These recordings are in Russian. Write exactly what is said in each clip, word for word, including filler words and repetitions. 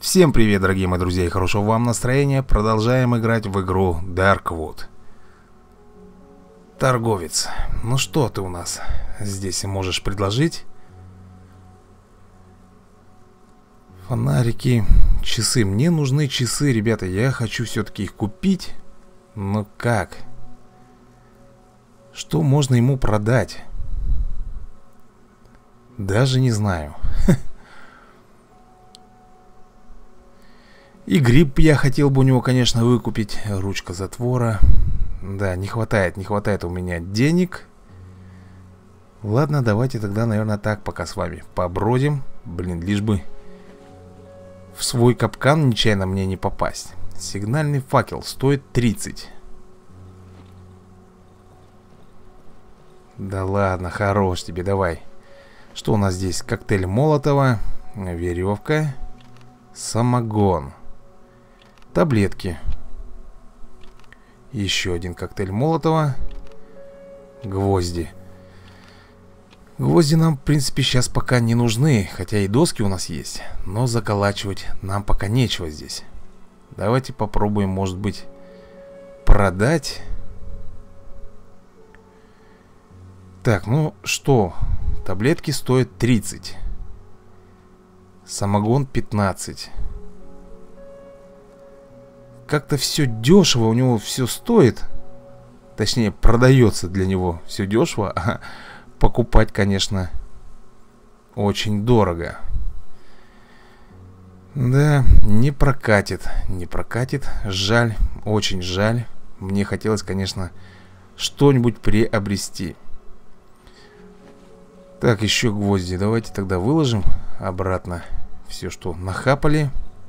Всем привет, дорогие мои друзья, и хорошего вам настроения. Продолжаем играть в игру Darkwood. Торговец, ну что ты у нас здесь можешь предложить? Фонарики, часы. Мне нужны часы, ребята. Я хочу все-таки их купить. Но как? Что можно ему продать? Даже не знаю. И гриб я хотел бы у него, конечно, выкупить. Ручка затвора. Да, не хватает, не хватает у меня денег. Ладно, давайте тогда, наверное, так пока с вами побродим. Блин, лишь бы в свой капкан нечаянно мне не попасть. Сигнальный факел стоит тридцать. Да ладно, хорош тебе, давай. Что у нас здесь? Коктейль Молотова, веревка, самогон, таблетки. Еще один коктейль Молотова, гвозди. Гвозди нам, в принципе, сейчас пока не нужны. Хотя и доски у нас есть. Но заколачивать нам пока нечего здесь. Давайте попробуем, может быть, продать. Так, ну что? Таблетки стоят тридцать. Самогон пятнадцать. Как-то все дешево, у него все стоит. Точнее, продается для него все дешево. А покупать, конечно, очень дорого. Да, не прокатит. Не прокатит. Жаль, очень жаль. Мне хотелось, конечно, что-нибудь приобрести. Так, еще гвозди. Давайте тогда выложим обратно все, что нахапали.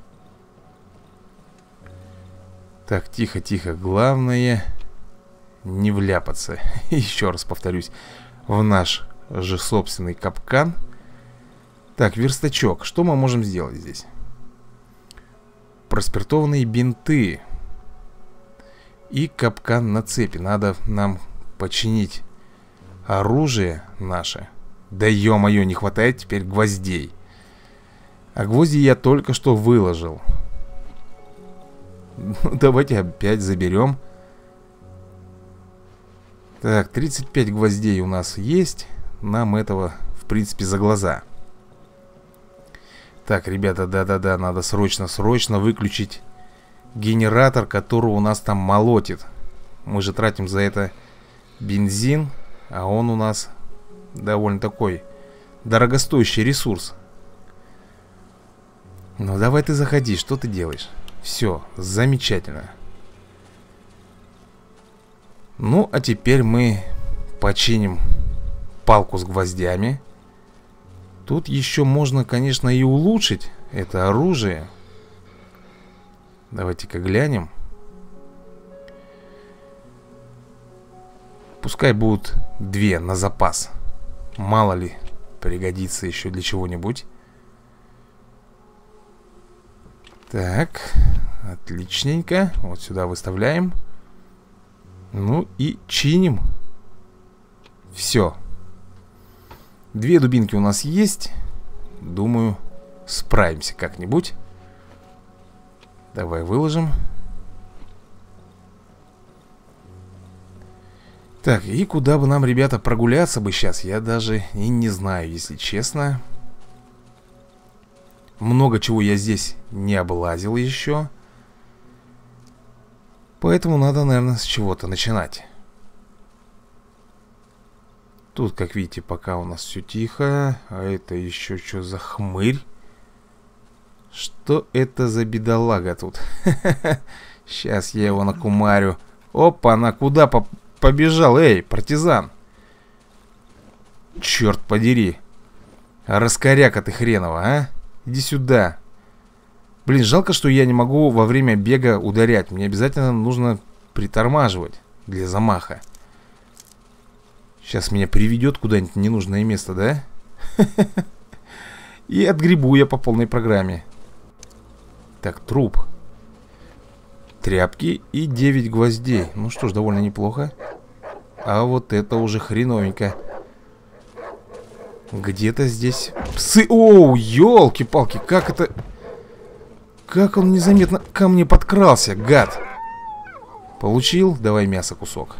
Так, тихо, тихо. Главное не вляпаться. Еще раз повторюсь. В наш же собственный капкан. Так, верстачок. Что мы можем сделать здесь? Проспиртованные бинты. И капкан на цепи. Надо нам починить оружие наше. Да ё-моё, не хватает теперь гвоздей. А гвозди я только что выложил. Ну, давайте опять заберем. Так, тридцать пять гвоздей у нас есть. Нам этого, в принципе, за глаза. Так, ребята, да-да-да, надо срочно-срочно выключить генератор, который у нас там молотит. Мы же тратим за это бензин, а он у нас довольно такой дорогостоящий ресурс. Ну, давай ты заходи, что ты делаешь? Все, замечательно. Ну, а теперь мы починим палку с гвоздями. Тут еще можно, конечно, и улучшить это оружие. Давайте-ка глянем. Пускай будут две на запас. Мало ли, пригодится еще для чего-нибудь. Так, отличненько. Вот сюда выставляем. Ну и чиним. Все. Две дубинки у нас есть. Думаю, справимся как-нибудь. Давай выложим. Так, и куда бы нам, ребята, прогуляться бы сейчас, я даже и не знаю, если честно. Много чего я здесь не облазил еще. Поэтому надо, наверное, с чего-то начинать. Тут, как видите, пока у нас все тихо. А это еще что за хмырь? Что это за бедолага тут? Сейчас я его накумарю. Опа, на куда по побежал? Эй, партизан! Черт подери! Раскоряка ты хренова, а? Иди сюда. Блин, жалко, что я не могу во время бега ударять. Мне обязательно нужно притормаживать для замаха. Сейчас меня приведет куда-нибудь в ненужное место, да? И отгребу я по полной программе. Так, труп. Тряпки и девять гвоздей. Ну что ж, довольно неплохо. А вот это уже хреновенько. Где-то здесь псы... Оу, елки-палки, как это... Как он незаметно ко мне подкрался, гад. Получил? Давай мясо кусок.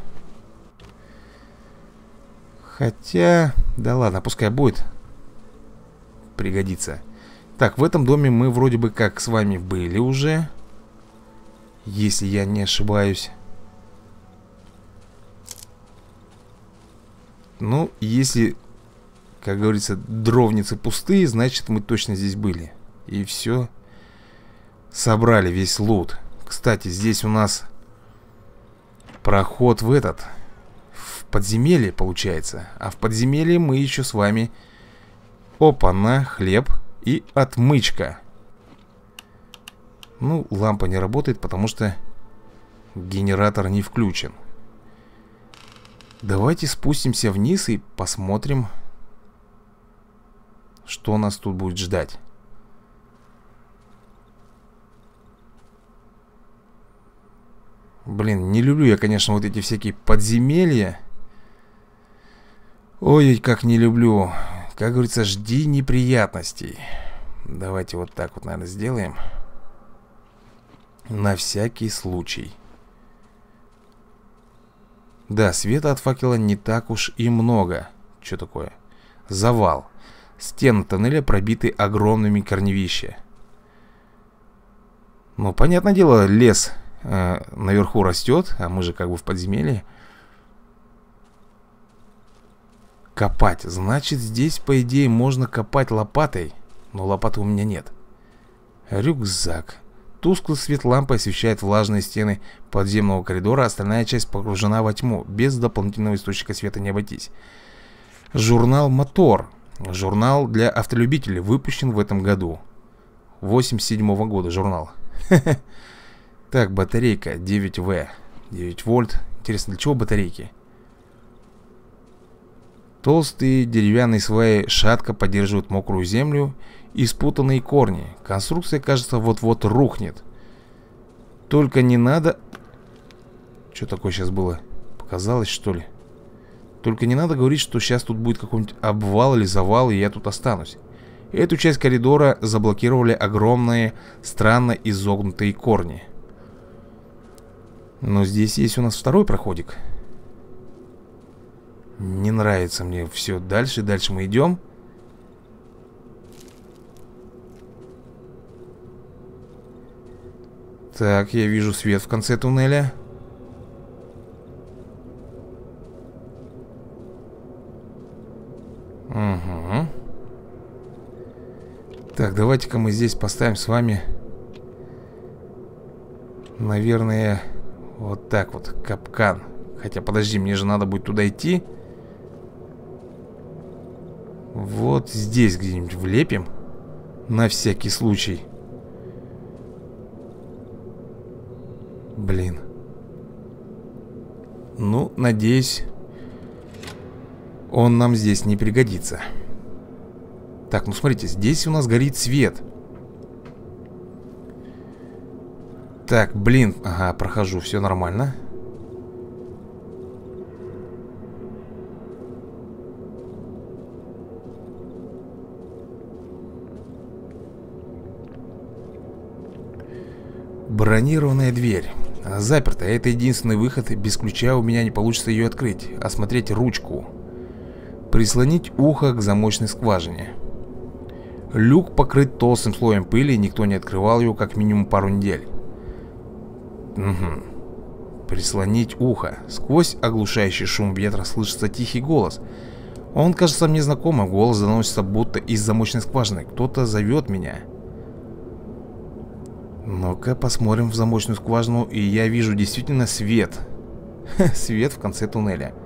Хотя... Да ладно, пускай будет. Пригодится. Так, в этом доме мы вроде бы как с вами были уже. Если я не ошибаюсь. Ну, если, как говорится, дровницы пустые, значит мы точно здесь были. И все. Собрали весь лут. Кстати, здесь у нас проход в этот, в подземелье получается. А в подземелье мы еще с вами... Опа-на, хлеб и отмычка. Ну, лампа не работает, потому что генератор не включен. Давайте спустимся вниз и посмотрим, что нас тут будет ждать. Блин, не люблю я, конечно, вот эти всякие подземелья. Ой, как не люблю. Как говорится, жди неприятностей. Давайте вот так вот, наверное, сделаем. На всякий случай. Да, света от факела не так уж и много. Что такое? Завал. Стены тоннеля пробиты огромными корневища. Ну, понятное дело, лес э, наверху растет, а мы же как бы в подземелье. Копать. Значит, здесь, по идее, можно копать лопатой. Но лопаты у меня нет. Рюкзак. Тусклый свет лампы освещает влажные стены подземного коридора. Остальная часть погружена во тьму. Без дополнительного источника света не обойтись. Журнал «Мотор». Журнал для автолюбителей. Выпущен в этом году. восемьдесят седьмого года журнал. Так, батарейка девять вэ. девять вольт. Интересно, для чего батарейки? Толстые деревянные сваи шатко поддерживают мокрую землю и спутанные корни. Конструкция, кажется, вот-вот рухнет. Только не надо... Что такое сейчас было? Показалось, что ли? Только не надо говорить, что сейчас тут будет какой-нибудь обвал или завал, и я тут останусь. Эту часть коридора заблокировали огромные, странно изогнутые корни. Но здесь есть у нас второй проходик. Не нравится мне все. Дальше, дальше мы идем. Так, я вижу свет в конце туннеля. Угу. Так, давайте-ка мы здесь поставим с вами, наверное, вот так вот, капкан. Хотя, подожди, мне же надо будет туда идти. Вот здесь где-нибудь влепим. На всякий случай. Блин. Ну, надеюсь, он нам здесь не пригодится. Так, ну смотрите, здесь у нас горит свет. Так, блин. Ага, прохожу, все нормально. Бронированная дверь. Заперта. Это единственный выход. Без ключа у меня не получится ее открыть. Осмотреть ручку. Прислонить ухо к замочной скважине. Люк покрыт толстым слоем пыли. Никто не открывал его как минимум пару недель. Угу. Прислонить ухо. Сквозь оглушающий шум ветра слышится тихий голос. Он кажется мне знакомым. Голос доносится будто из замочной скважины. Кто-то зовет меня. Ну-ка, посмотрим в замочную скважину. И я вижу действительно свет. Свет в конце туннеля.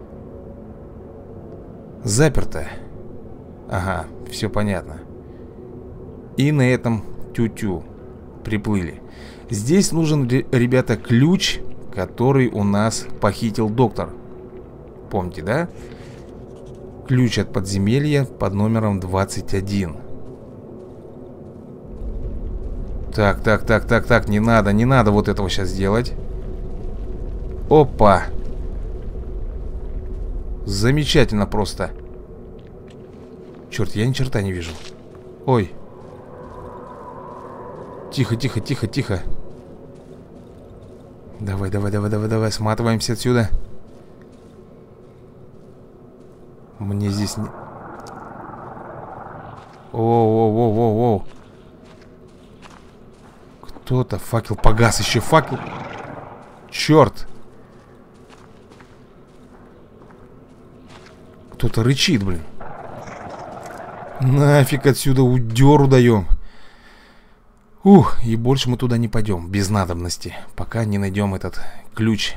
Заперто. Ага, все понятно. И на этом тю-тю. Приплыли. Здесь нужен, ребята, ключ, который у нас похитил доктор. Помните, да? Ключ от подземелья под номером двадцать один. Так, так, так, так, так, не надо, не надо вот этого сейчас делать. Опа. Замечательно просто. Черт, я ни черта не вижу. Ой. Тихо, тихо, тихо, тихо. Давай, давай, давай, давай, давай. Сматываемся отсюда. Мне здесь не... Оу-оу-оу-оу-оу. Кто-то, факел погас, еще факел. Черт. Кто-то рычит, блин. Нафиг отсюда удеру даем. Ух, и больше мы туда не пойдем, без надобности, пока не найдем этот ключ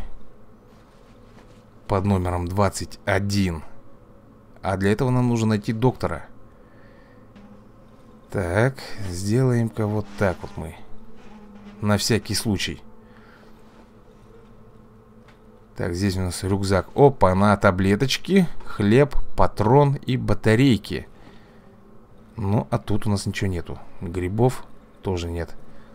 под номером двадцать один. А для этого нам нужно найти доктора. Так, сделаем-ка вот так вот мы. На всякий случай. Так, здесь у нас рюкзак. Опа, на таблеточки, хлеб, патрон и батарейки. Ну, а тут у нас ничего нету. Грибов тоже нет.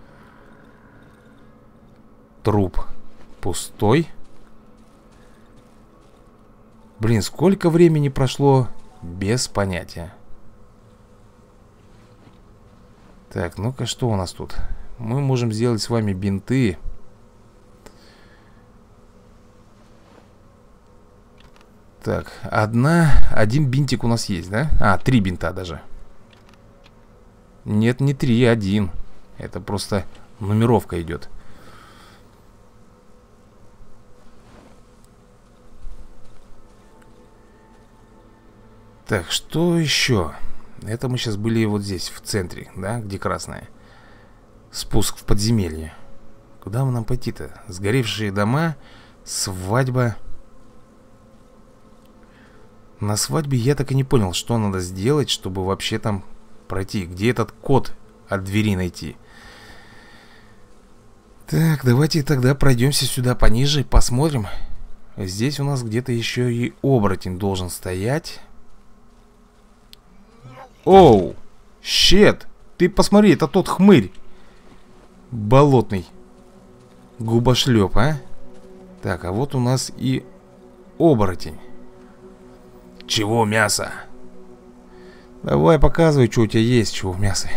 Труп пустой. Блин, сколько времени прошло? Без понятия. Так, ну-ка, что у нас тут? Мы можем сделать с вами бинты. Так, одна, один бинтик у нас есть, да? А, три бинта даже. Нет, не три, один. Это просто нумеровка идет. Так, что еще? Это мы сейчас были вот здесь, в центре, да, где красное. Спуск в подземелье. Куда мы нам пойти-то? Сгоревшие дома, свадьба. На свадьбе я так и не понял, что надо сделать, чтобы вообще там пройти. Где этот код от двери найти? Так, давайте тогда пройдемся сюда пониже, посмотрим. Здесь у нас где-то еще и оборотень должен стоять. Оу! Щет! Ты посмотри, это тот хмырь болотный губошлеп, а? Так, а вот у нас и оборотень. Чего мясо? Давай показывай, что у тебя есть, чего мясо.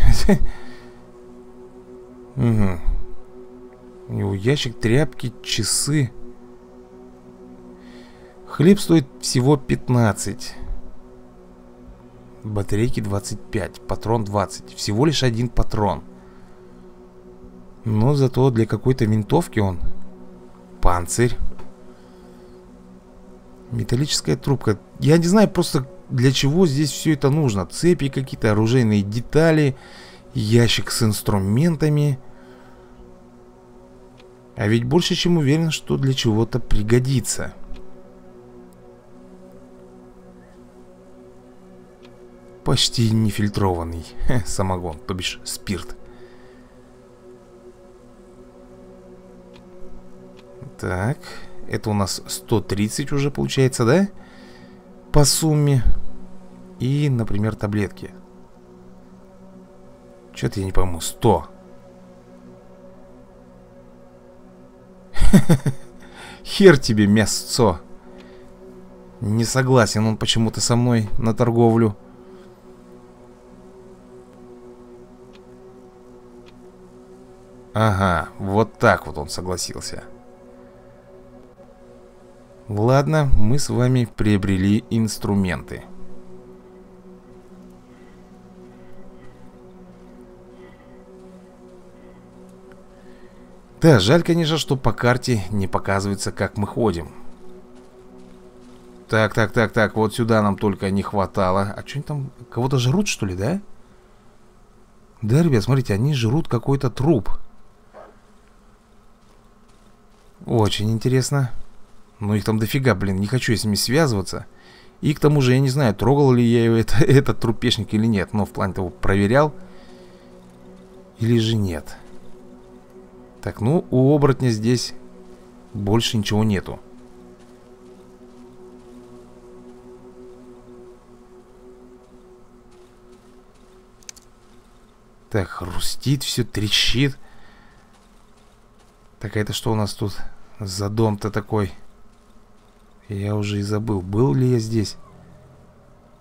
Угу. У него ящик, тряпки, часы. Хлеб стоит всего пятнадцать. Батарейки двадцать пять. Патрон двадцать. Всего лишь один патрон. Но зато для какой-то винтовки он. Панцирь. Металлическая трубка. Я не знаю просто для чего здесь все это нужно. Цепи какие-то, оружейные детали. Ящик с инструментами. А ведь больше чем уверен, что для чего-то пригодится. Почти нефильтрованный самогон, то бишь спирт. Так, это у нас сто тридцать уже получается, да? По сумме. И, например, таблетки. Что-то я не пойму, сто. Хер тебе мясцо. Не согласен он почему-то со мной на торговлю. Ага, вот так вот он согласился. Ладно, мы с вами приобрели инструменты. Да, жаль, конечно, что по карте не показывается, как мы ходим. Так, так, так, так, вот сюда нам только не хватало. А что они там, кого-то жрут, что ли, да? Да, ребят, смотрите, они жрут какой-то труп. Очень интересно. Но их там дофига, блин, не хочу с ними связываться. И к тому же, я не знаю, трогал ли я это, этот трупешник или нет. Но в плане того, проверял или же нет. Так, ну, у оборотня здесь больше ничего нету. Так, хрустит, все трещит. Так, а это что у нас тут за дом-то такой? Я уже и забыл, был ли я здесь.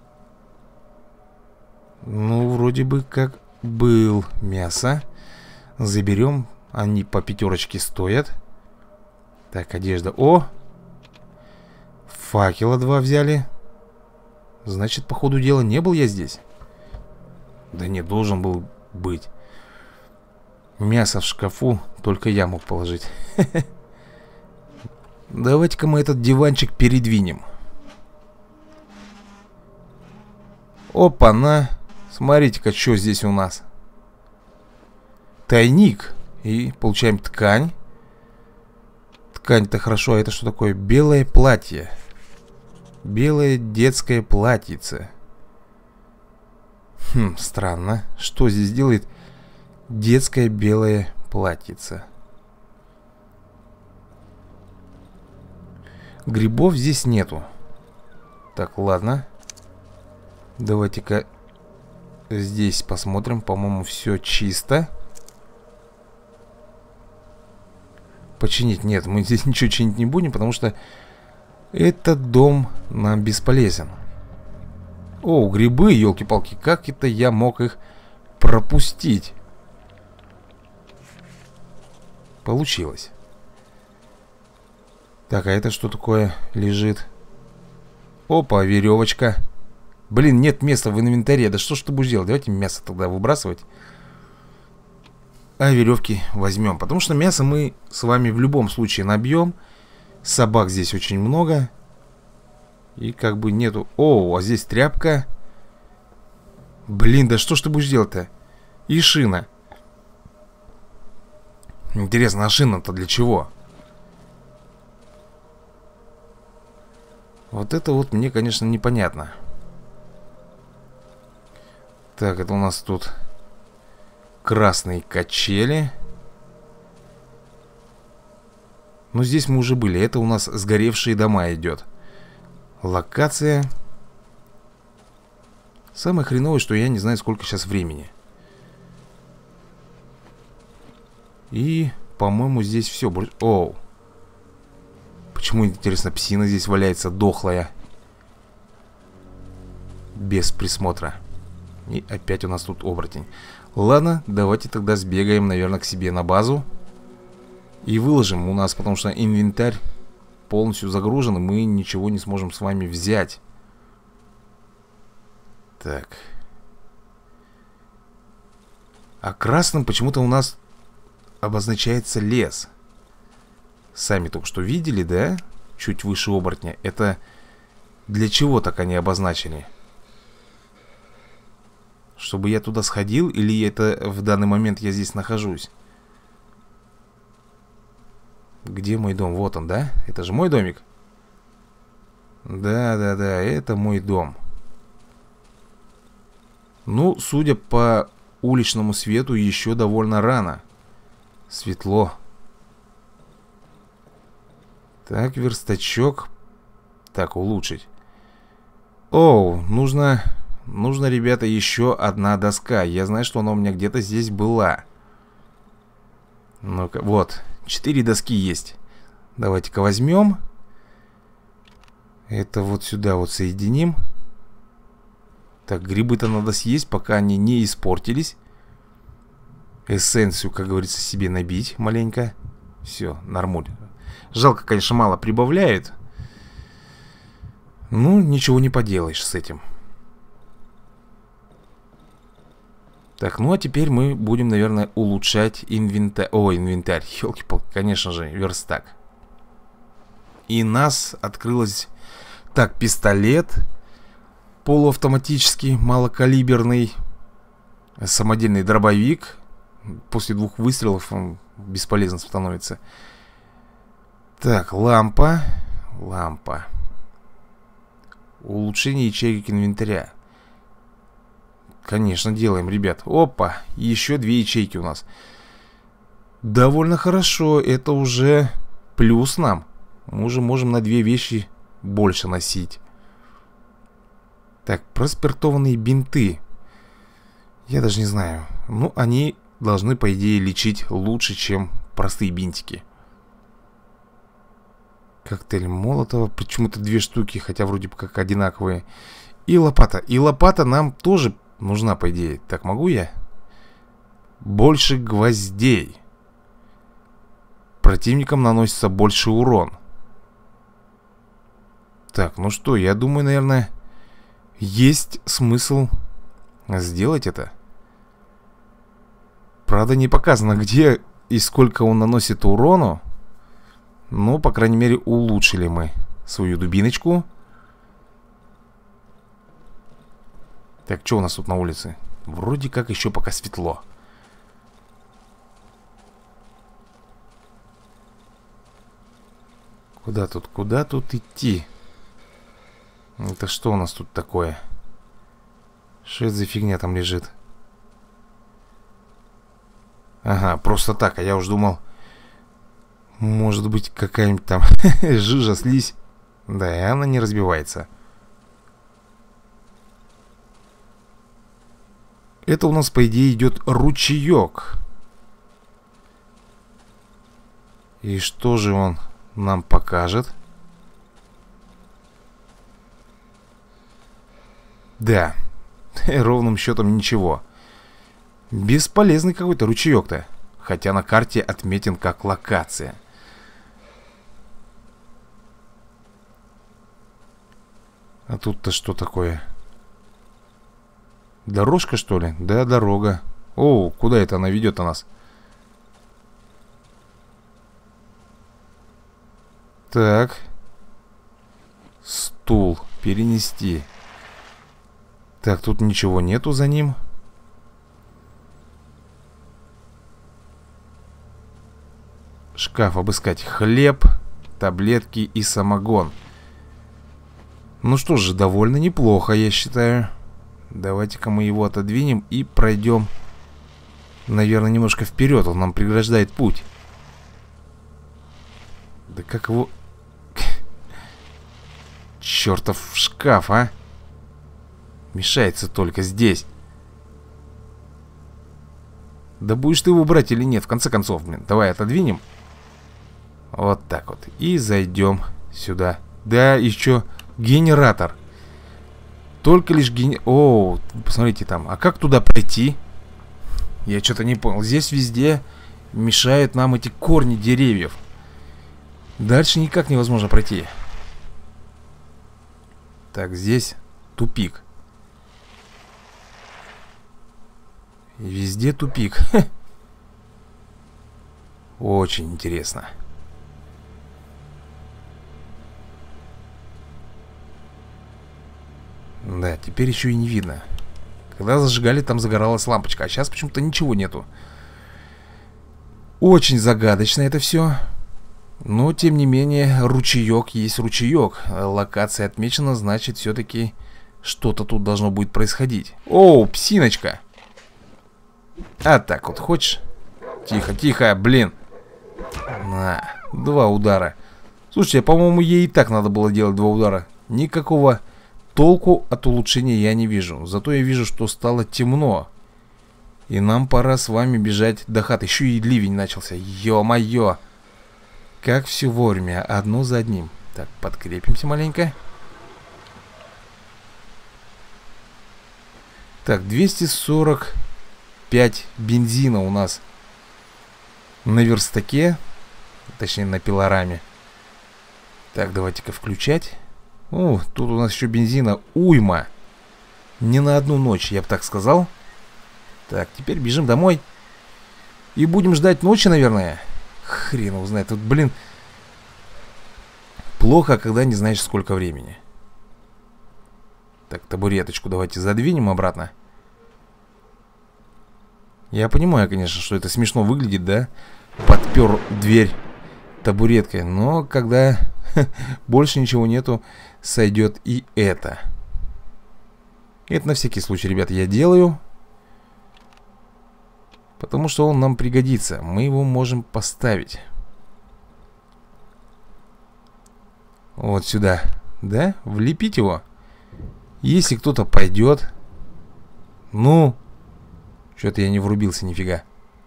Ну, вроде бы как был. Мясо. Заберем. Они по пятерочке стоят. Так, одежда. О! Факела два взяли. Значит, по ходу дела не был я здесь. Да не, должен был быть. Мясо в шкафу только я мог положить. Давайте-ка мы этот диванчик передвинем. Опа-на! Смотрите-ка, что здесь у нас. Тайник. И получаем ткань. Ткань-то хорошо, а это что такое? Белое платье. Белое детское платьице. Хм, странно. Что здесь делает детское белое платьице? Грибов здесь нету. Так, ладно. Давайте-ка здесь посмотрим. По-моему, все чисто. Починить нет, мы здесь ничего чинить не будем, потому что этот дом нам бесполезен. О, грибы, елки-палки, как это я мог их пропустить? Получилось. Так, а это что такое лежит? Опа, веревочка. Блин, нет места в инвентаре. Да что ж ты будешь делать? Давайте мясо тогда выбрасывать. А веревки возьмем. Потому что мясо мы с вами в любом случае набьем. Собак здесь очень много. И как бы нету... О, а здесь тряпка. Блин, да что ж ты будешь делать-то? И шина. Интересно, а шина-то для чего? Вот это вот мне, конечно, непонятно. Так, это у нас тут красные качели. Но здесь мы уже были. Это у нас сгоревшие дома идет. Локация. Самое хреновое, что я не знаю, сколько сейчас времени. И, по-моему, здесь все. Оу. Почему, интересно, псина здесь валяется дохлая? Без присмотра. И опять у нас тут оборотень. Ладно, давайте тогда сбегаем, наверное, к себе на базу. И выложим у нас, потому что инвентарь полностью загружен, и мы ничего не сможем с вами взять. Так. А красным почему-то у нас обозначается лес. Сами только что видели, да? Чуть выше оборотня. Это для чего так они обозначили? Чтобы я туда сходил, или это в данный момент я здесь нахожусь? Где мой дом? Вот он, да? Это же мой домик? Да-да-да, это мой дом. Ну, судя по уличному свету, еще довольно рано. Светло. Так, верстачок. Так, улучшить. Оу, нужно... Нужно, ребята, еще одна доска. Я знаю, что она у меня где-то здесь была. Ну-ка, вот. Четыре доски есть. Давайте-ка возьмем. Это вот сюда вот соединим. Так, грибы-то надо съесть, пока они не испортились. Эссенцию, как говорится, себе набить маленько. Все, нормуль. Жалко, конечно, мало прибавляет. Ну, ничего не поделаешь с этим. Так, ну а теперь мы будем, наверное, улучшать инвентарь. О, инвентарь, елки-палки, конечно же, верстак. И нас открылось... Так, пистолет полуавтоматический, малокалиберный. Самодельный дробовик. После двух выстрелов он бесполезно становится. Так, лампа. Лампа. Улучшение ячеек инвентаря. Конечно, делаем, ребят. Опа, еще две ячейки у нас. Довольно хорошо. Это уже плюс нам. Мы уже можем на две вещи больше носить. Так, проспиртованные бинты. Я даже не знаю. Ну, они должны, по идее, лечить лучше, чем простые бинтики. Коктейль Молотова. Почему-то две штуки, хотя вроде бы как одинаковые. И лопата. И лопата нам тоже нужна, по идее. Так, могу я? Больше гвоздей. Противникам наносится больше урон. Так, ну что, я думаю, наверное, есть смысл сделать это. Правда, не показано, где и сколько он наносит урону. Ну, по крайней мере, улучшили мы свою дубиночку. Так, что у нас тут на улице? Вроде как еще пока светло. Куда тут, куда тут идти? Это что у нас тут такое? Что это за фигня там лежит? Ага, просто так, а я уж думал, может быть, какая-нибудь там жижа, слизь. Да, и она не разбивается. Это у нас, по идее, идет ручеек. И что же он нам покажет? Да, ровным счетом ничего. Бесполезный какой-то ручеек-то. Хотя на карте отметен как локация. А тут-то что такое? Дорожка, что ли? Да, дорога. О, куда это она ведет-то нас? Так. Стул. Перенести. Так, тут ничего нету за ним. Шкаф обыскать. Хлеб, таблетки и самогон. Ну что же, довольно неплохо, я считаю. Давайте-ка мы его отодвинем и пройдем, наверное, немножко вперед. Он нам преграждает путь. Да как его... Чертов шкаф, а! Мешается только здесь. Да будешь ты его брать или нет? В конце концов, блин, давай отодвинем. Вот так вот. И зайдем сюда. Да, еще генератор. Только лишь ген... О, посмотрите там. А как туда пройти? Я что-то не понял. Здесь везде мешают нам эти корни деревьев. Дальше никак невозможно пройти. Так, здесь тупик. И везде тупик. Очень интересно. Да, теперь еще и не видно. Когда зажигали, там загоралась лампочка. А сейчас почему-то ничего нету. Очень загадочно это все. Но, тем не менее, ручеек есть ручеек. Локация отмечена, значит, все-таки что-то тут должно будет происходить. О, псиночка. А так вот, хочешь? Тихо, тихо, блин. На, два удара. Слушайте, по-моему, ей и так надо было делать два удара. Никакого толку от улучшения я не вижу. Зато я вижу, что стало темно. И нам пора с вами бежать до хаты. Еще и ливень начался. Ё-моё. Как все вовремя, одно за одним. Так, подкрепимся маленько. Так, двести сорок пять бензина у нас на верстаке. Точнее, на пилораме. Так, давайте-ка включать. О, тут у нас еще бензина уйма. Не на одну ночь, я бы так сказал. Так, теперь бежим домой. И будем ждать ночи, наверное. Хрен его знает. Тут, блин, плохо, когда не знаешь, сколько времени. Так, табуреточку давайте задвинем обратно. Я понимаю, конечно, что это смешно выглядит, да? Подпер дверь табуреткой. Но когда больше ничего нету, сойдет и это. Это на всякий случай, ребята, я делаю. Потому что он нам пригодится. Мы его можем поставить вот сюда. Да? Влепить его. Если кто-то пойдет. Ну, что-то я не врубился нифига.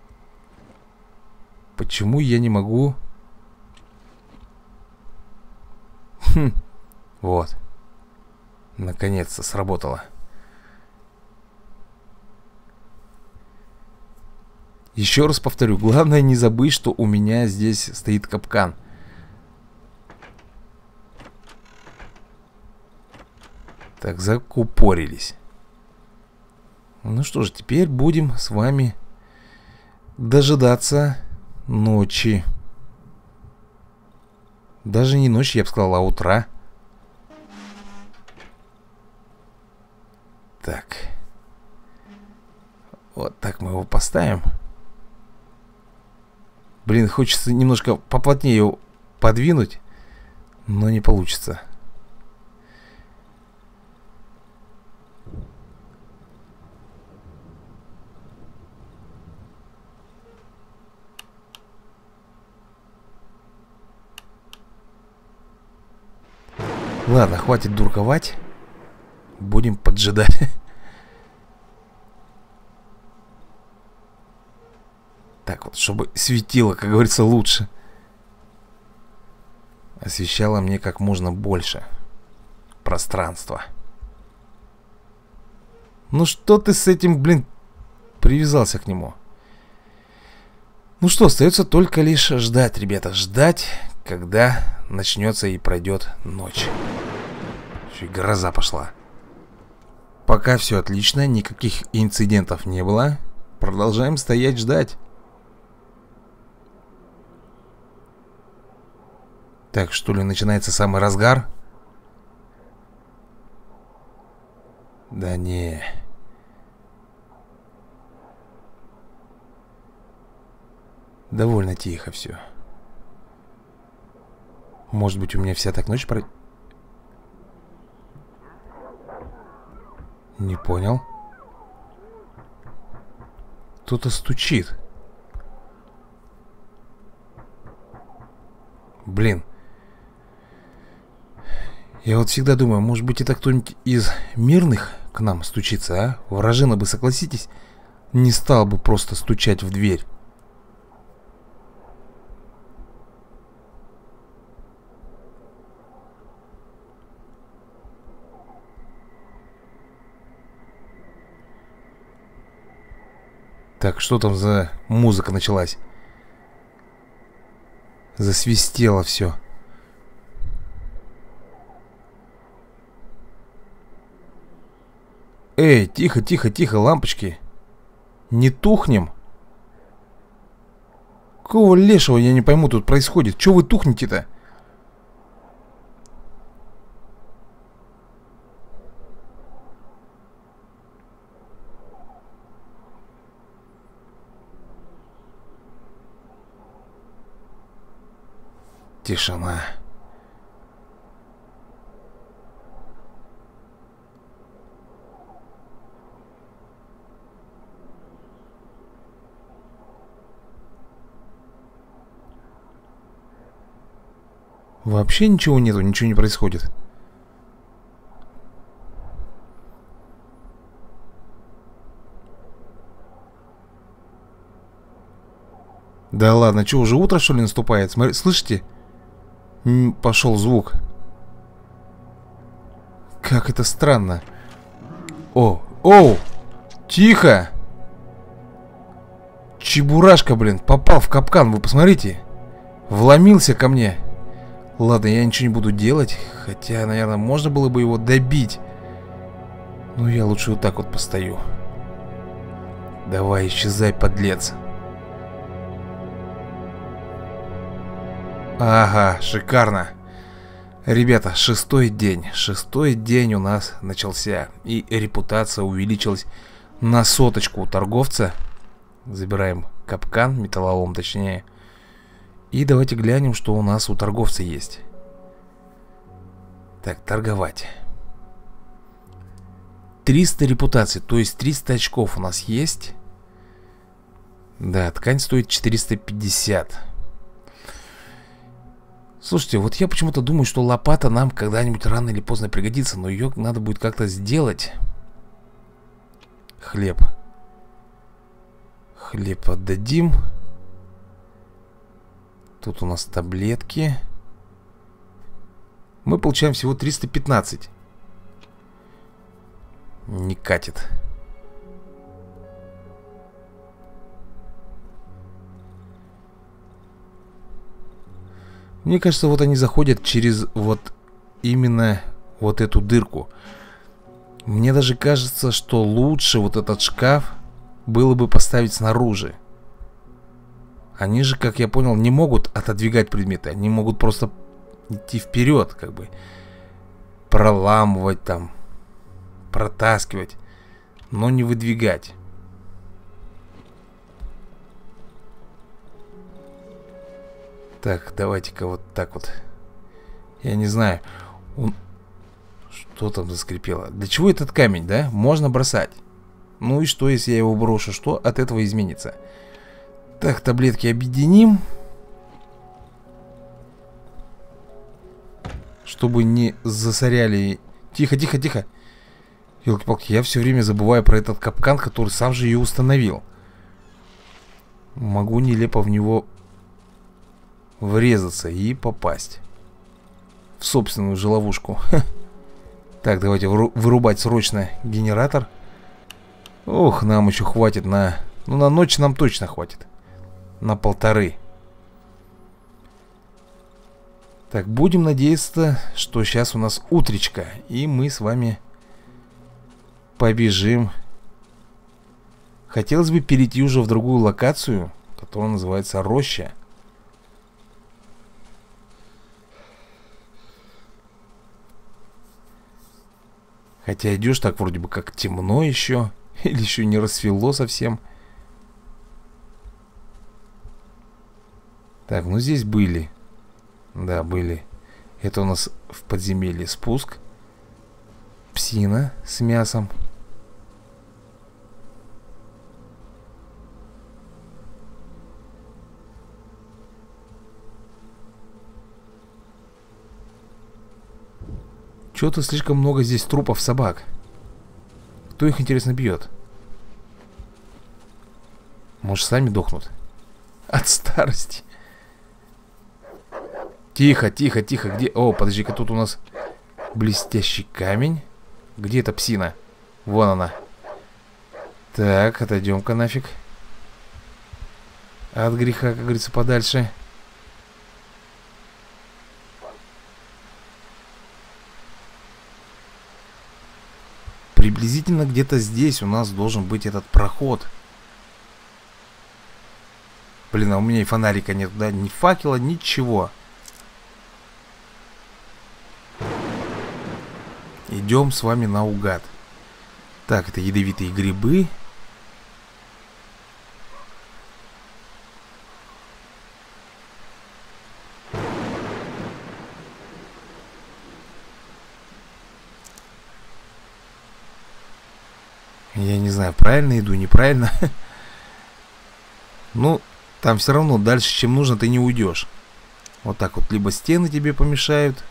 Почему я не могу? Хм. Вот. Наконец-то сработало. Еще раз повторю, главное не забыть, что у меня здесь стоит капкан. Так, закупорились. Ну что ж, теперь будем с вами дожидаться ночи. Даже не ночи, я бы сказал, а утра. Так. Вот так мы его поставим. Блин, хочется немножко поплотнее его подвинуть, но не получится. Ладно, хватит дурковать. Будем поджидать. Так вот, чтобы светило, как говорится, лучше. Освещало мне как можно больше пространства. Ну что ты с этим, блин, привязался к нему? Ну что, остается только лишь ждать, ребята. Ждать, когда начнется и пройдет ночь. Еще и гроза пошла. Пока все отлично, никаких инцидентов не было. Продолжаем стоять, ждать. Так, что ли, начинается самый разгар? Да не. Довольно тихо все. Может быть, у меня вся так ночь про... Не понял. Кто-то стучит. Блин. Я вот всегда думаю, может быть, это кто-нибудь из мирных к нам стучится, а? Вражина бы, согласитесь, не стал бы просто стучать в дверь. Так, что там за музыка началась? Засвистело все. Эй, тихо, тихо, тихо, лампочки. Не тухнем. Какого лешего, я не пойму, тут происходит? Чего вы тухнете-то? Тишина. Вообще ничего нету, ничего не происходит. Да ладно, что, уже утро, что ли, наступает? Смотри, слышите? М, пошел звук. Как это странно. О, оу, тихо. Чебурашка, блин, попал в капкан, вы посмотрите. Вломился ко мне. Ладно, я ничего не буду делать. Хотя, наверное, можно было бы его добить. Но я лучше вот так вот постою. Давай, исчезай, подлец. Ага, шикарно. Ребята, шестой день. Шестой день у нас начался. И репутация увеличилась на соточку у торговца. Забираем капкан, металлолом точнее. И давайте глянем, что у нас у торговца есть. Так, торговать. триста репутаций, то есть триста очков у нас есть. Да, ткань стоит четыреста пятьдесят. Слушайте, вот я почему-то думаю, что лопата нам когда-нибудь рано или поздно пригодится. Но ее надо будет как-то сделать. Хлеб. Хлеб отдадим. Тут у нас таблетки. Мы получаем всего триста пятнадцать. Не катит. Мне кажется, вот они заходят через вот именно вот эту дырку. Мне даже кажется, что лучше вот этот шкаф было бы поставить снаружи. Они же, как я понял, не могут отодвигать предметы. Они могут просто идти вперед, как бы проламывать там, протаскивать, но не выдвигать. Так, давайте-ка вот так вот. Я не знаю. Он... Что там заскрипело? Для чего этот камень, да? Можно бросать. Ну и что, если я его брошу? Что от этого изменится? Так, таблетки объединим. Чтобы не засоряли. Тихо, тихо, тихо. Ёлки-палки, я все время забываю про этот капкан, который сам же ее установил. Могу нелепо в него врезаться и попасть в собственную же ловушку. Так, давайте вырубать срочно генератор. Ох, нам еще хватит на... Ну, на ночь нам точно хватит. На полторы. Так, будем надеяться, что сейчас у нас утречка, и мы с вами побежим. Хотелось бы перейти уже в другую локацию, которая называется Роща. Хотя идешь так вроде бы как темно еще. Или еще не рассвело совсем. Так, ну здесь были. Да, были. Это у нас в подземелье спуск. Псина с мясом. Чего-то слишком много здесь трупов собак. Кто их, интересно, бьет? Может, сами дохнут? От старости. Тихо, тихо, тихо. Где? О, подожди-ка, тут у нас блестящий камень. Где эта псина? Вон она. Так, отойдем-ка нафиг. От греха, как говорится, подальше. Приблизительно где-то здесь у нас должен быть этот проход. Блин, а у меня и фонарика нет, да? Ни факела, ничего. Идем с вами наугад. Так, это ядовитые грибы. Я не знаю, правильно иду, неправильно. Ну, там все равно дальше, чем нужно, ты не уйдешь. Вот так вот, либо стены тебе помешают,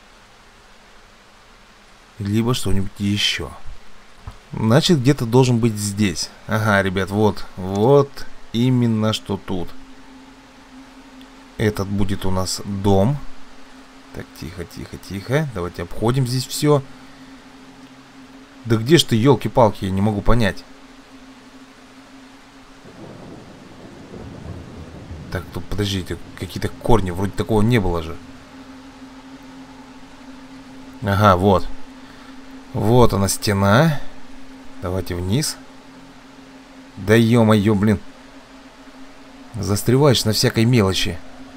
либо что-нибудь еще. Значит, где-то должен быть здесь. Ага, ребят, вот, вот именно что тут. Этот будет у нас дом. Так, тихо, тихо, тихо. Давайте обходим здесь все. Да где ж ты, елки-палки, я не могу понять. Так, тут подождите, какие-то корни, вроде такого не было же. Ага, вот. Вот она, стена. Давайте вниз. Да ё-моё, блин. Застреваешь на всякой мелочи.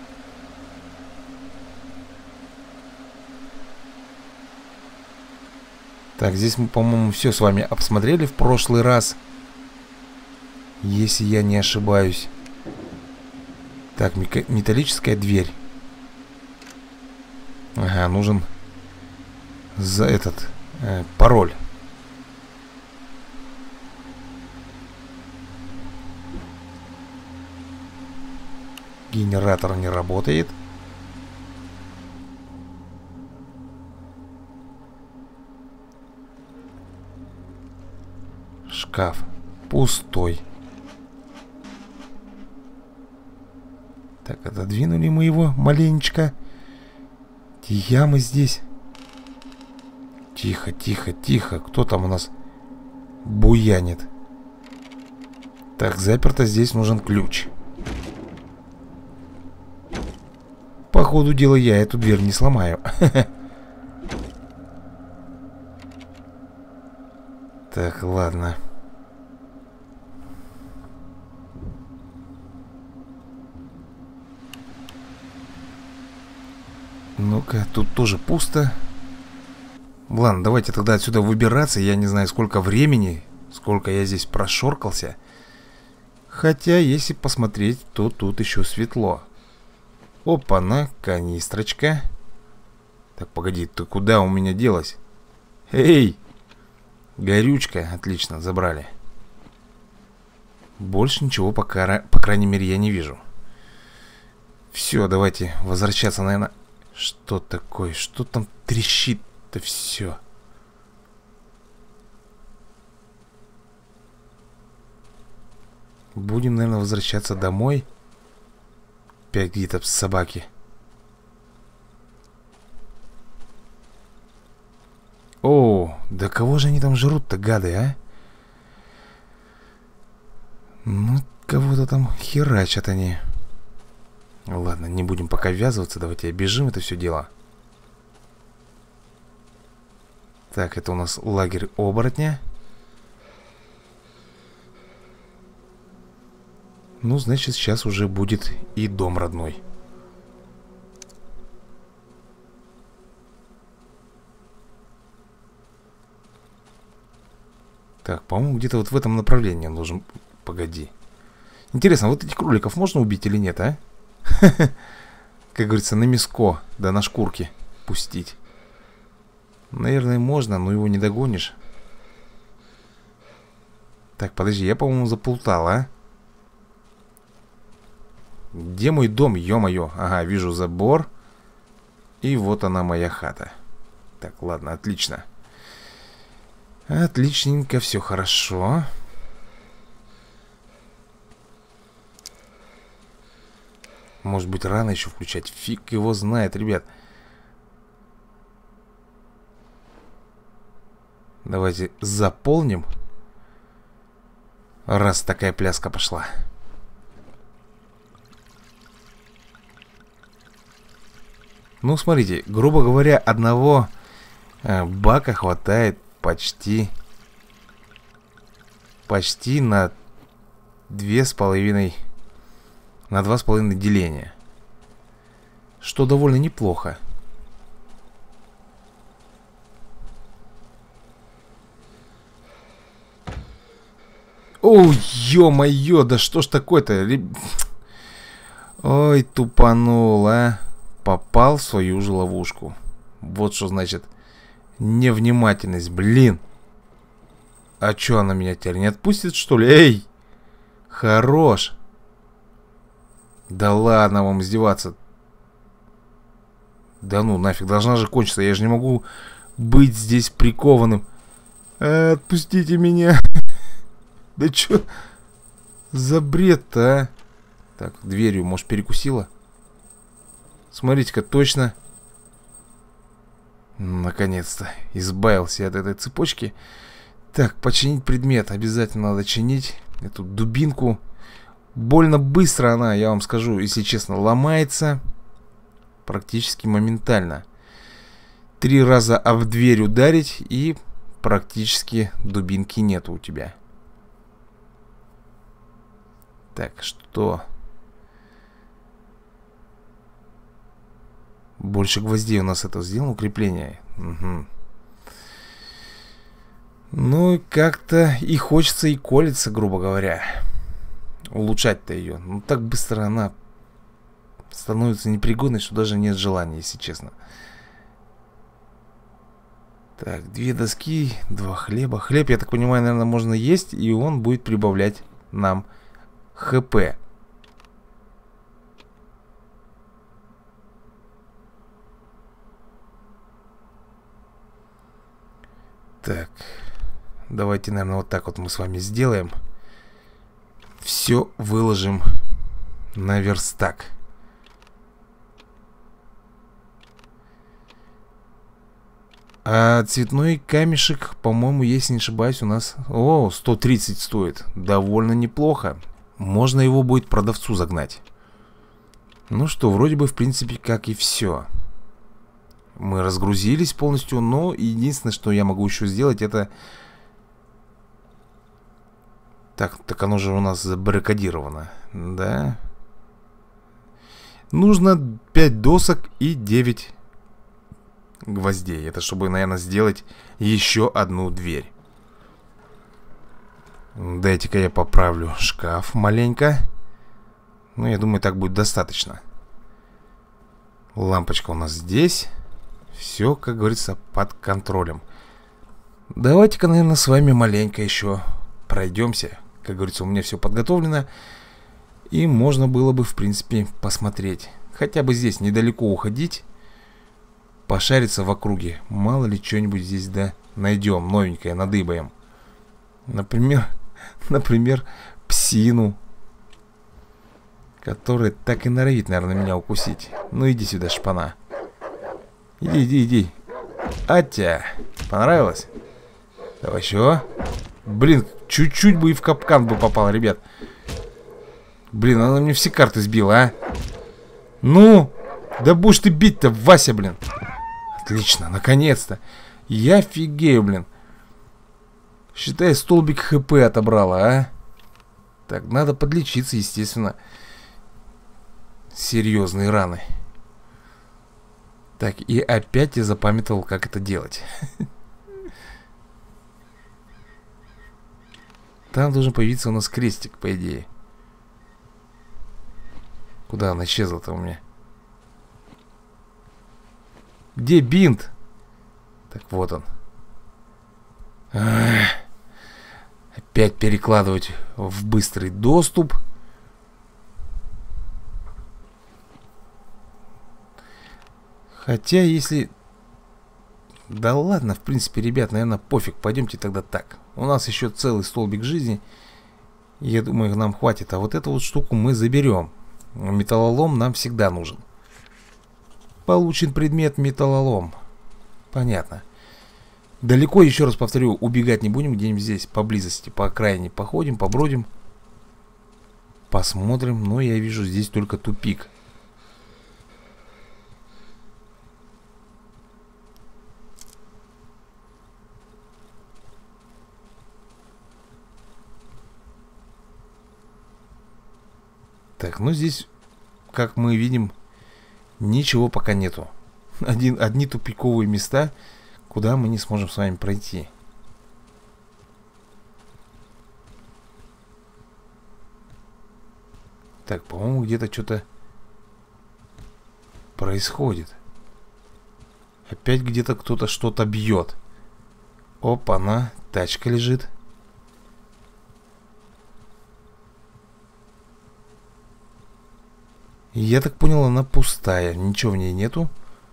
Так, здесь мы, по-моему, все с вами обсмотрели в прошлый раз. Если я не ошибаюсь. Так, металлическая дверь. Ага, нужен за этот э, пароль. Генератор не работает. Шкаф пустой. Так, отодвинули мы его маленечко. Ямы здесь. Тихо, тихо, тихо. Кто там у нас буянит? Так, заперто. Здесь нужен ключ. ходу дела я эту дверь не сломаю. Так, ладно. Ну-ка, тут тоже пусто. Ладно, давайте тогда отсюда выбираться. Я не знаю, сколько времени, сколько я здесь прошоркался. Хотя, если посмотреть, то тут еще светло. Опа-на, канистрочка. Так, погоди, ты куда у меня делась? Эй! Горючка, отлично, забрали. Больше ничего пока, по крайней мере, я не вижу. Все, давайте возвращаться, наверное. Что такое? Что там трещит-то все? Будем, наверное, возвращаться домой. Опять где-то собаки. О, да кого же они там жрут-то, гады, а? Ну, кого-то там херачат они. Ладно, не будем пока ввязываться. Давайте обежим это все дело. Так, это у нас лагерь оборотня. Ну, значит, сейчас уже будет и дом родной. Так, по-моему, где-то вот в этом направлении он должен... Погоди. Интересно, вот этих кроликов можно убить или нет, а? Как говорится, на мяско, да на шкурки пустить. Наверное, можно, но его не догонишь. Так, подожди, я, по-моему, заплутал, а? Где мой дом, ё-моё? Ага, вижу забор. И вот она, моя хата. Так, ладно, отлично. Отличненько, все хорошо. Может быть, рано еще включать. Фиг его знает, ребят. Давайте заполним. Раз такая пляска пошла. Ну, смотрите, грубо говоря, одного э, бака хватает почти... Почти на две с половиной... На два с половиной деления. Что довольно неплохо. О, ё-моё, да что ж такое-то? Ой, тупанул, а. Попал в свою же ловушку. Вот что значит невнимательность, блин. А чё она меня теперь не отпустит, что ли? Эй! Хорош. Да ладно вам издеваться. Да ну нафиг, должна же кончиться. Я же не могу быть здесь прикованным. Отпустите меня. Да чё за бред-то, а? Так, дверью, может, перекусила? Смотрите-ка, точно. Наконец-то избавился от этой цепочки. Так, починить предмет. Обязательно надо чинить. Эту дубинку. Больно быстро она, я вам скажу, если честно, ломается. Практически моментально. Три раза об дверь ударить, и практически дубинки нету у тебя. Так, что? Больше гвоздей у нас это сделано, укрепление. Угу. Ну, как-то и хочется, и колется, грубо говоря. Улучшать-то ее. Ну, так быстро она становится непригодной, что даже нет желания, если честно. Так, две доски, два хлеба. Хлеб, я так понимаю, наверное, можно есть, и он будет прибавлять нам ХП. Так, давайте, наверное, вот так вот мы с вами сделаем. Все выложим на верстак. А цветной камешек, по-моему, если не ошибаюсь, у нас... О, сто тридцать стоит. Довольно неплохо. Можно его будет продавцу загнать. Ну что, вроде бы, в принципе, как и все. Мы разгрузились полностью, но единственное, что я могу еще сделать, это... Так, так оно же у нас забаррикадировано, да? Нужно пять досок и девять гвоздей. Это чтобы, наверное, сделать еще одну дверь. Дайте-ка я поправлю шкаф маленько. Ну, я думаю, так будет достаточно. Лампочка у нас здесь. Все, как говорится, под контролем. Давайте-ка, наверное, с вами маленько еще пройдемся. Как говорится, у меня все подготовлено. И можно было бы, в принципе, посмотреть. Хотя бы здесь недалеко уходить. Пошариться в округе. Мало ли что-нибудь здесь, да, найдем новенькое, надыбаем. Например, например, псину, которая так и норовит, наверное, меня укусить. Ну иди сюда, шпана. Иди, иди, иди. Атя, понравилось? Давай еще. Блин, чуть-чуть бы и в капкан бы попал, ребят. Блин, она мне все карты сбила, а. Ну, да будешь ты бить-то, Вася, блин. Отлично, наконец-то. Я офигею, блин. Считай, столбик ХП отобрала, а. Так, надо подлечиться, естественно. Серьезные раны. Так, и опять я запамятовал, как это делать. Там должен появиться у нас крестик, по идее. Куда она исчезла-то у меня? Где бинт? Так, вот он. Ах. Опять перекладывать в быстрый доступ. Хотя, если... Да ладно, в принципе, ребят, наверное, пофиг. Пойдемте тогда так. У нас еще целый столбик жизни. Я думаю, нам хватит. А вот эту вот штуку мы заберем. Металлолом нам всегда нужен. Получен предмет металлолом. Понятно. Далеко, еще раз повторю, убегать не будем. Где-нибудь здесь, поблизости, по окраине походим, побродим. Посмотрим. Но я вижу здесь только тупик. Так, ну здесь, как мы видим, ничего пока нету. Один, одни тупиковые места, куда мы не сможем с вами пройти. Так, по-моему, где-то что-то происходит. Опять где-то кто-то что-то бьет. Опа-на, тачка лежит. Я так понял, она пустая. Ничего в ней нету.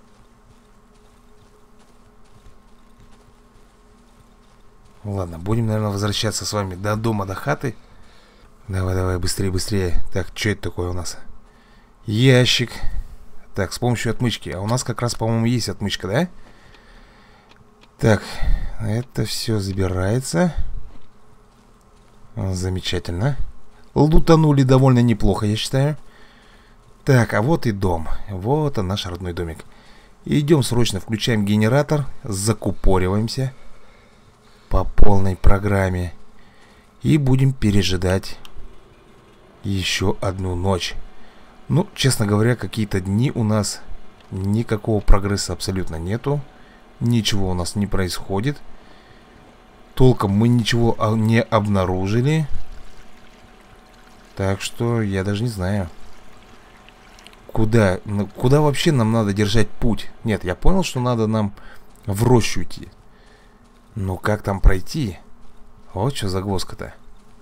Ладно, будем, наверное, возвращаться с вами до дома, до хаты. Давай, давай, быстрее, быстрее. Так, что это такое у нас? Ящик. Так, с помощью отмычки. А у нас как раз, по-моему, есть отмычка, да? Так, это все забирается. Замечательно. Лутанули довольно неплохо, я считаю. Так, а вот и дом. Вот он, наш родной домик. Идем срочно, включаем генератор. Закупориваемся по полной программе. И будем пережидать еще одну ночь. Ну, честно говоря, какие-то дни у нас никакого прогресса абсолютно нету. Ничего у нас не происходит. Толком мы ничего не обнаружили. Так что я даже не знаю. Куда, ну, куда вообще нам надо держать путь? Нет, я понял, что надо нам в рощу идти. Но как там пройти? Вот что загвоздка-то.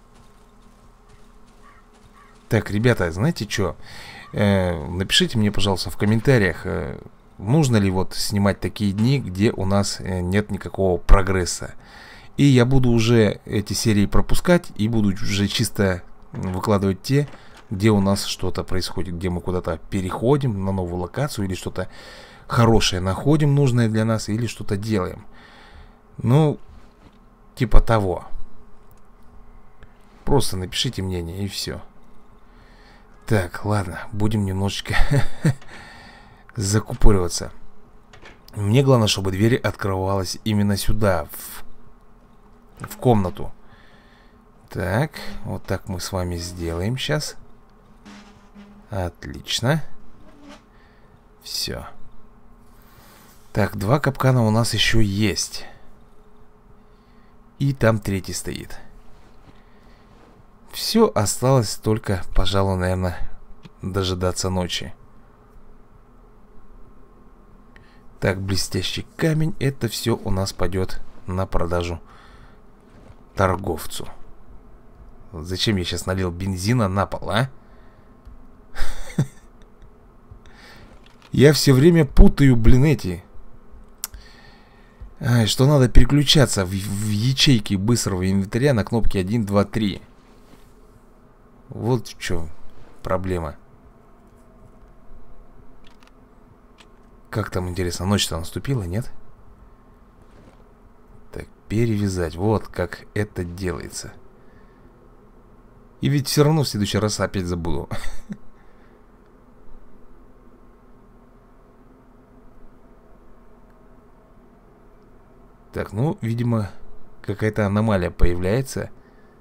Так, ребята, знаете что? Э, напишите мне, пожалуйста, в комментариях, э, нужно ли вот снимать такие дни, где у нас э, нет никакого прогресса. И я буду уже эти серии пропускать и буду уже чисто выкладывать те, где у нас что-то происходит, где мы куда-то переходим на новую локацию или что-то хорошее находим, нужное для нас, или что-то делаем. Ну, типа того. Просто напишите мнение и все. Так, ладно, будем немножечко закупориваться. Мне главное, чтобы дверь открывалась именно сюда, в, в комнату. Так, вот так мы с вами сделаем сейчас. Отлично. Все. Так, два капкана у нас еще есть. И там третий стоит. Все, осталось только, пожалуй, наверное, дожидаться ночи. Так, блестящий камень. Это все у нас пойдет на продажу торговцу. Зачем я сейчас налил бензина на пол, а? Я все время путаю, блин, эти. Ай, что надо переключаться в, в ячейки быстрого инвентаря на кнопки один, два, три. Вот в чем проблема. Как там, интересно, ночь-то наступила, нет? Так, перевязать. Вот как это делается. И ведь все равно в следующий раз опять забуду. Так, ну, видимо, какая-то аномалия появляется.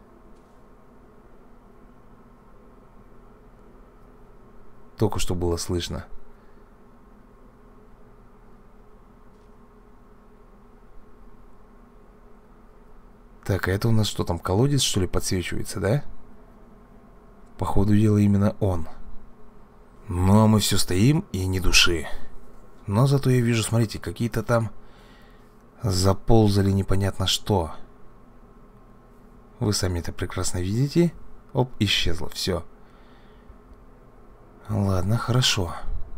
Только что было слышно. Так, а это у нас что там, колодец, что ли, подсвечивается, да? Походу дела именно он. Ну, а мы все стоим и ни души. Но зато я вижу, смотрите, какие-то там заползали непонятно что. Вы сами это прекрасно видите. Оп, исчезло, все. Ладно, хорошо.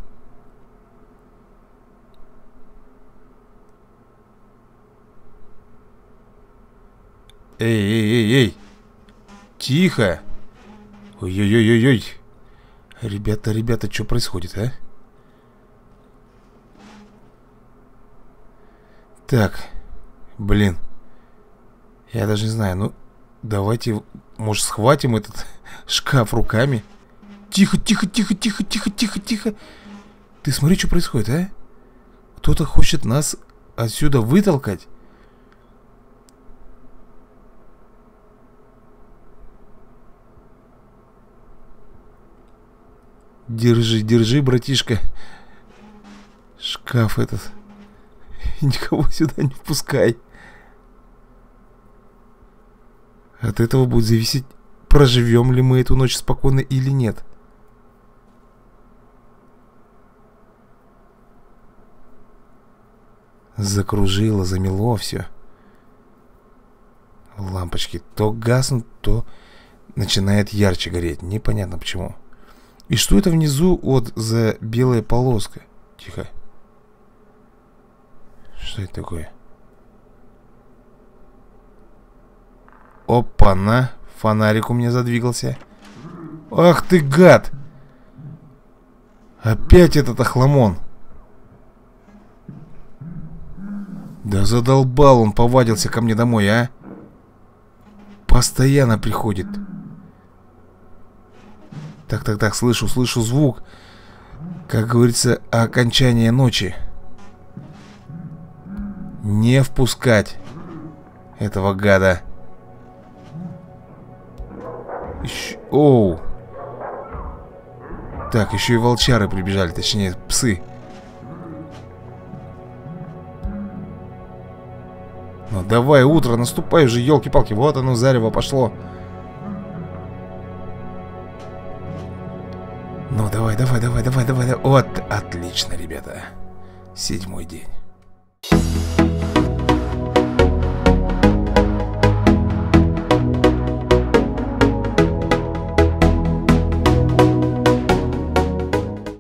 Эй, эй, эй, эй. Тихо. Ой-ой-ой-ой-ой. Ребята, ребята, что происходит, а? Так, блин. Я даже не знаю, ну давайте, может, схватим этот шкаф руками. Тихо, тихо, тихо, тихо, тихо, тихо, тихо. Ты смотри, что происходит, а? Кто-то хочет нас отсюда вытолкать. Держи, держи, братишка. Шкаф этот. Никого сюда не впускай. От этого будет зависеть, проживем ли мы эту ночь спокойно или нет. Закружило, замело все. Лампочки то гаснут, то начинает ярче гореть. Непонятно почему. И что это внизу вот за белая полоска? Тихо. Что это такое? Опа-на! Фонарик у меня задвигался. Ах ты гад! Опять этот охламон. Да задолбал он, повадился ко мне домой, а? Постоянно приходит. Так, так, так, слышу, слышу звук. Как говорится, окончание ночи. Не впускать этого гада. Еще... Оу. Так, еще и волчары прибежали, точнее, псы. Ну давай, утро, наступай уже, елки-палки. Вот оно, зарево пошло. Ну давай, давай, давай, давай, давай. Вот, отлично, ребята. Седьмой день.